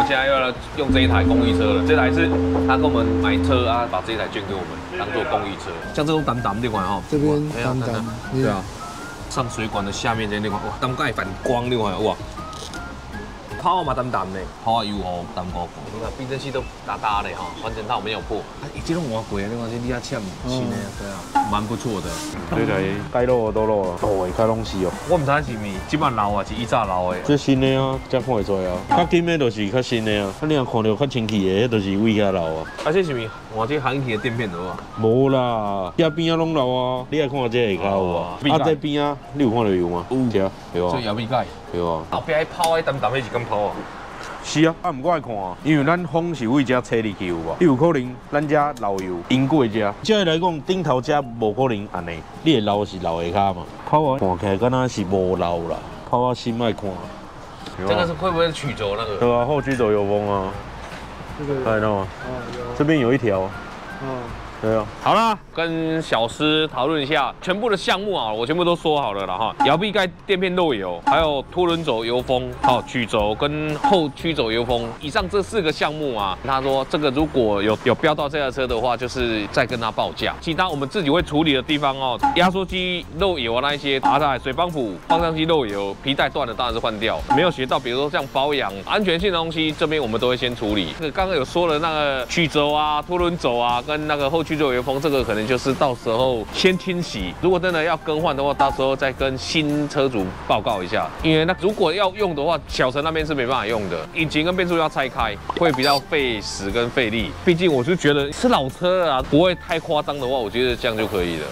现在要用这一台公益车了。这台是他跟我们买车啊，把这一台捐给我们当做公益车。像这种淡淡另外哈， 这边淡淡， 对啊，上水管的下面这另外哇，当盖反光另外哇。 泡嘛淡淡的，泡油哦淡薄薄。你看避震器都大大的哈，完全套没有破。啊，这种换过啊，你看这你也欠新的，对啊，蛮不错的。 这台该漏的都漏了，哦，开拢是哦。 我唔知是咪，即摆老啊是以早老的。 这新的啊，才看会出来啊。较紧的就是较新的啊，啊你若看到较清气的，迄就是位较老啊。 啊，这是咪换这行起的垫片的啊？ 无啦，遐边啊拢老啊。你爱看这下骹有啊？啊这边啊，你有看到有吗？有，对啊。 这摇臂盖。 对啊。 后壁泡迄淡淡的是咁泡啊？ 是啊，啊，毋过爱看啊，因为咱风是为遮吹入去有无？你有可能咱遮漏油淹过遮，这来讲顶头遮无可能安尼，你的漏是漏下骹嘛，泡啊看起来敢若是无漏啦，泡啊心爱看。 这个是会不会是曲轴那个？ 对啊，后驱轴油封啊， 这个看到吗？这边有一条。对啊， 好啦，跟小师讨论一下全部的项目啊，我全部都说好了啦哈。摇臂盖垫片漏油，还有凸轮轴油封，好曲轴跟后驱轴油封，以上这4个项目啊，他说这个如果有标到这台车的话，就是再跟他报价。其他我们自己会处理的地方哦，压缩机漏油啊那一些，水帮浦、方向机漏油、皮带断了当然是换掉。没有学到，比如说像保养、安全性的东西，这边我们都会先处理。这个刚刚有说了那个曲轴啊、凸轮轴啊，跟那个后驱轴油封，这个可能就是到时候先清洗。如果真的要更换的话，到时候再跟新车主报告一下。因为那如果要用的话，小陈那边是没办法用的，引擎跟变速要拆开，会比较费时跟费力。毕竟我是觉得是老车啊，不会太夸张的话，我觉得这样就可以了。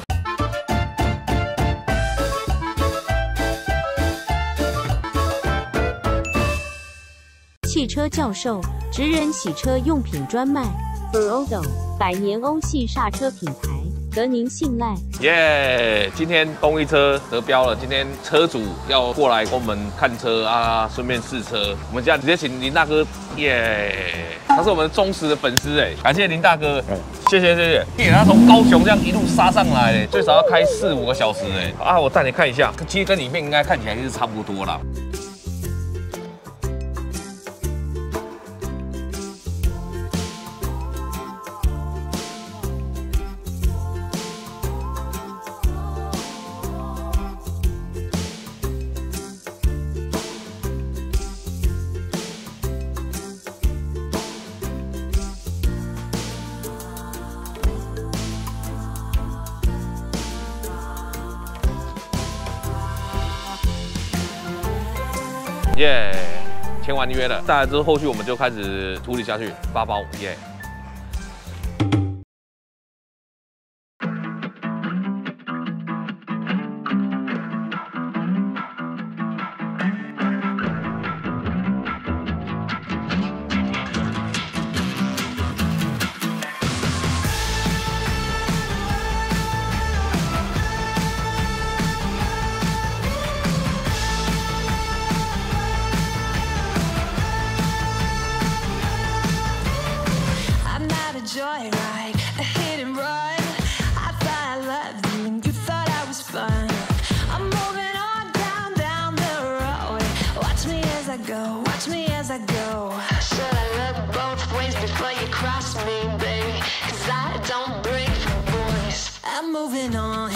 汽车教授，职人洗车用品专卖 ，Ferodo 100年欧系刹车品牌，得您信赖。 耶！今天公益车得标了，今天车主要过来跟我们看车啊，顺便试车。我们这样直接请林大哥，耶！他是我们忠实的粉丝哎，感谢林大哥，谢谢谢谢。他从高雄这样一路杀上来，最少要开4、5个小时哎。啊，我带你看一下，其实跟影片应该看起来是差不多啦。 耶，签完约了，再来之后，后续我们就开始处理下去，8包耶。 Joyride, a hit and run. I thought I loved you and you thought I was fun. I'm moving on down the road. Watch me as I go, watch me as I go. Should I look both ways before you cross me, baby? 'Cause I don't break for boys. I'm moving on.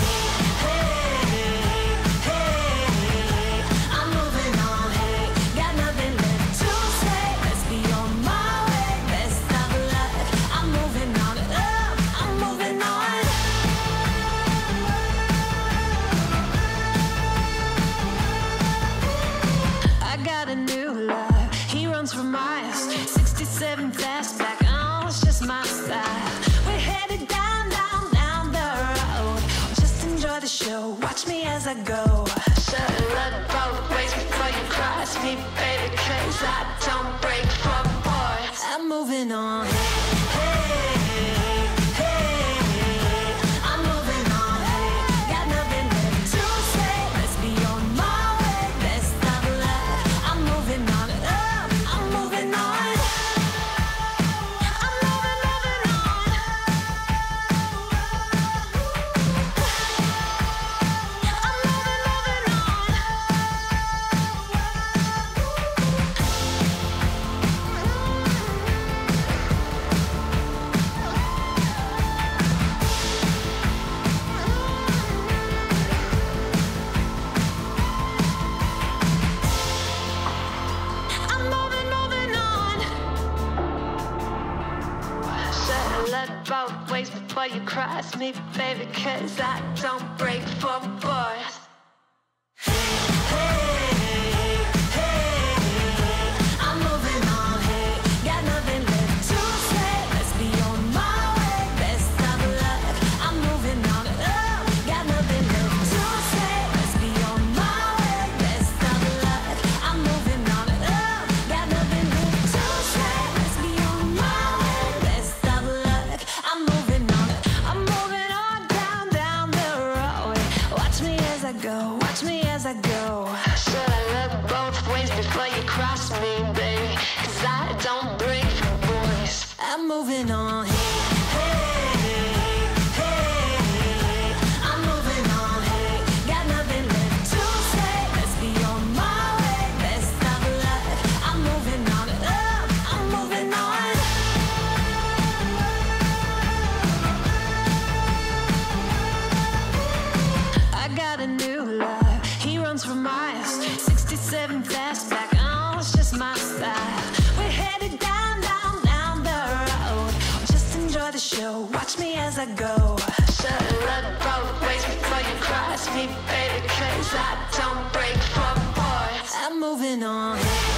For miles, 67 fastback, oh, it's just my style. We're headed down the road. Just enjoy the show, watch me as I go. Should look both ways before you cross me, baby, 'cause I don't break for boys. I'm moving on. look both ways before you cross me, baby, cause I don't break for boys. I'm moving on, hey, got nothing left to say. Let's be on my way, best of luck. I'm moving on, got nothing left to say. Let's be on my way, best of luck. I'm moving on, got nothing left to say. Let's be on my way, best of luck. I'm moving on down the road. Watch me as I go, watch me as I go. Should I look both ways before you cross me, baby? Cause I don't break for boys. I'm moving on. I'm moving on, hey, got nothing left to say. Let's be on my way, best of luck. I'm moving on, I'm moving on. I got a new love, he runs for miles, 67 fastback, oh, it's just my style. We're headed down the road. Just enjoy the show, watch me as I go. Should've looked both ways before you cross me, baby, cause I don't break for boys. I'm moving on.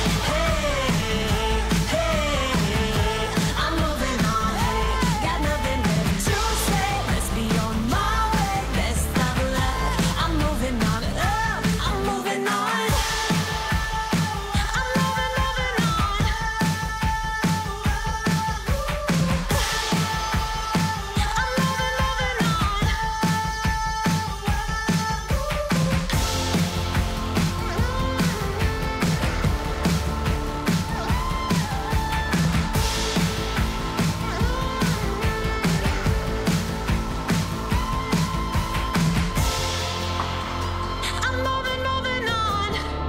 I'm moving on, hey, got nothing left to say. Let's be on my way, best of luck. I'm moving on, I'm moving on. I'm moving on. I'm moving on.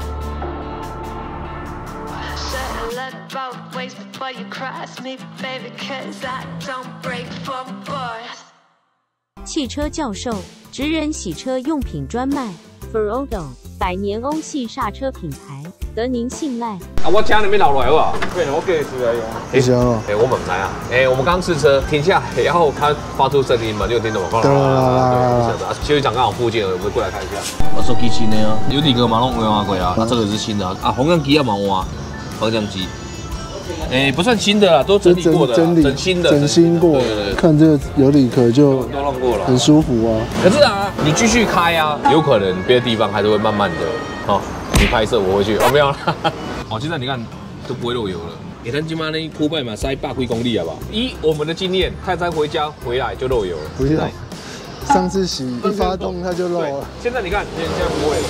Should've looked both ways before you cross me, baby, cause I don't break for boys. 汽车教授，职人洗车用品专卖 ，Ferodo 100年欧系刹车品牌，得您信赖。 啊，我家里面老来好不好？ 对，我给出来用。 不行哦。 我们来啊！我们刚试车停下来，然后它发出声音嘛，你有听懂吗？对，修理厂刚好附近，我们过来看一下。我手机新的啊，有几个马龙没换过啊？这个是新的啊，红亮机要忙换，方向机。不算新的啦，都整理过的，整新的， 整新过。看这个有理壳就都弄过了， 很舒服啊。 可是啊，你继续开啊，有可能别的地方还是会慢慢的哦。你拍摄我回去，没有啦。哦，现在你看都不会漏油了。咱今晚呢，铺摆嘛塞100几公里好不好？以我们的经验，泰山回家回来就漏油了。 不是，上次洗一发动它就漏了。 现在你看，现在不会了。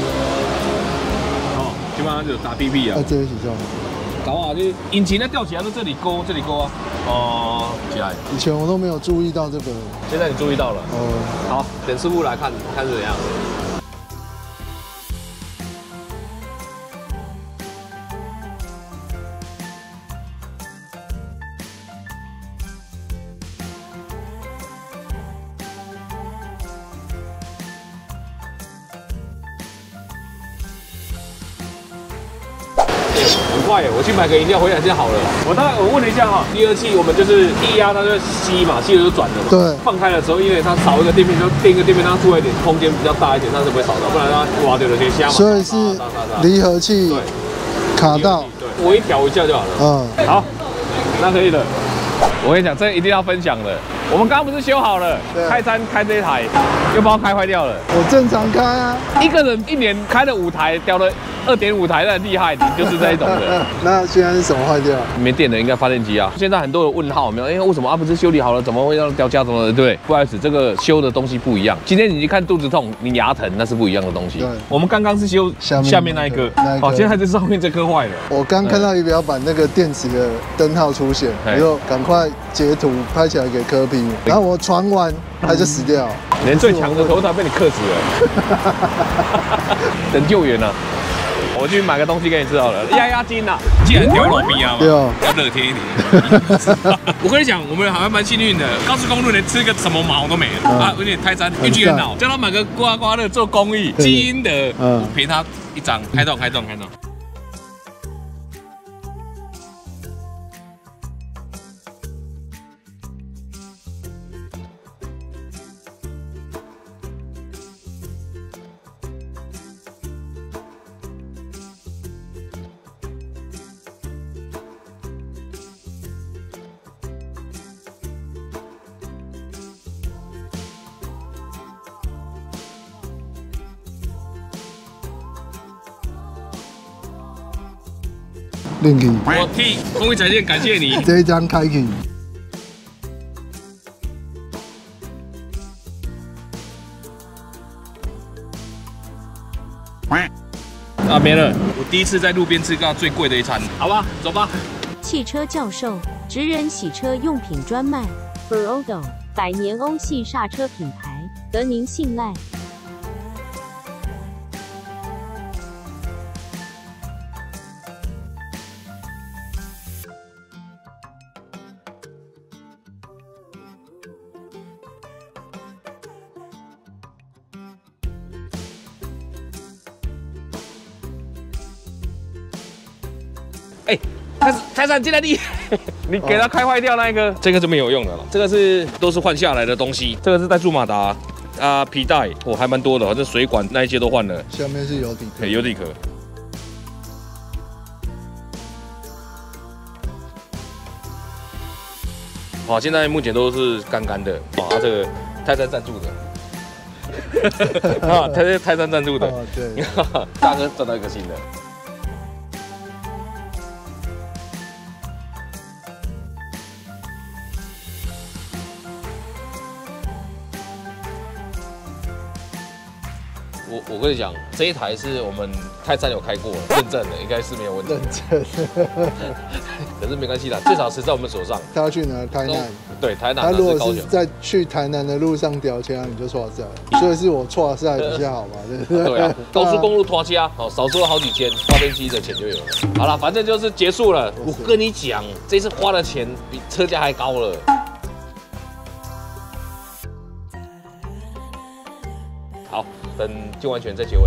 哦，基本上就打 PP 啊。 这一起叫。 搞啊，就是引擎在吊起来，都这里勾，这里勾啊。哦，起来。 以前我都没有注意到这个。 现在你注意到了。 哦。 好，等师傅来看看是怎样。很快耶！我去买个饮料回来就好了。我问了一下哈，离合器我们就是一压它就吸嘛，吸了就转了嘛。 对。 放开的时候，因为它少一个电片，就电一个电片，它出来一点空间比较大一点，它是不会少到，不然它挖掉有些虾嘛。 所以是离合器卡到。 对，我一调一下就好了。嗯。好，那可以了。我跟你讲，这一定要分享的。我们刚刚不是修好了，泰山开这一台，又把它开坏掉了。 我正常开啊。 一个人一年开了5台，调了2.5台，那厉害，你就是这一种的。 那现在是什么坏掉？ 没电了，应该发电机啊。现在很多人问号，没有？为什么不是修理好了，怎么会让掉价？怎么的？对，不好意思，这个修的东西不一样。今天你去看肚子痛，你牙疼，那是不一样的东西。对，我们刚刚是修下面那一颗，哦，现在这上面这颗坏了。 我刚看到仪表板那个电池的灯号出现，我就赶快截图拍起来给柯 P， 然后我传完它就死掉。 连最强的头塔被你克死了，等救援了。我去买个东西给你吃好了，压压惊啊！既然丢路边啊嘛，要乐天一点。我跟你讲，我们好像蛮幸运的，高速公路连吃个什么毛都没了啊！有点泰山运气很好，叫他买个刮刮乐做公益，基因的，我赔他1张，开动。 另去， 我替公益彩电感谢你。 这一张开去。 啊，没了。我第一次在路边吃到最贵的一餐，好吧，走吧。 汽车教授，职人洗车用品专卖 ，Ferodo 100年欧系刹车品牌，得您信赖。 哎，泰山进来你，你给他开坏掉那一个，这个是没有用的了，这个都是换下来的东西，这个是带驻马达啊，皮带哦还蛮多的，反正水管那一些都换了， 下面是油底壳， 油底壳。好，现在目前都是干干的，啊，这个泰山赞助的，啊，泰山赞助的， 哦对， 大哥赚到一个新的。我跟你讲，这一台是我们泰山有开过认证的，应该是没有问题。 认真。 可是没关系啦，最少是在我们手上。 他要去哪？台南。 对，台南。 他如果是高雄在去台南的路上掉枪，你就错赛，所以是我错赛比较好嘛，对不对？ 对啊，高速公路拖家，好少说了好几千，发电机的钱就有了。好了，反正就是结束了。我跟你讲，这次花的钱比车价还高了。好，等救完拳再结尾。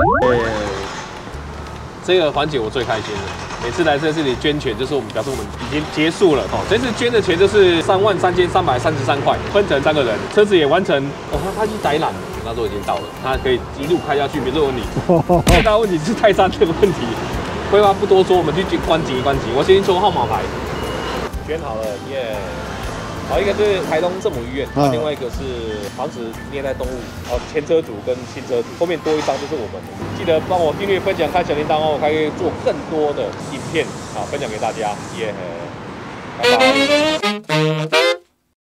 这个环节我最开心了。每次来这里捐钱，就是我们表示我们已经结束了。哦，这次捐的钱就是33333块，分成3个人，车子也完成。哦，他已经载缆了，那时候已经到了，他可以一路开下去，没这个问题。最大的问题是泰山这个问题。废话不多说，我们去关机。我先抽号码牌，捐好了，耶。好，一个是台东圣母医院，另外一个是防止虐待动物。哦，前车主跟新车主，后面多一张就是我们。记得帮我订阅、分享、开小铃铛哦，我还可以做更多的影片啊，分享给大家。耶，拜拜。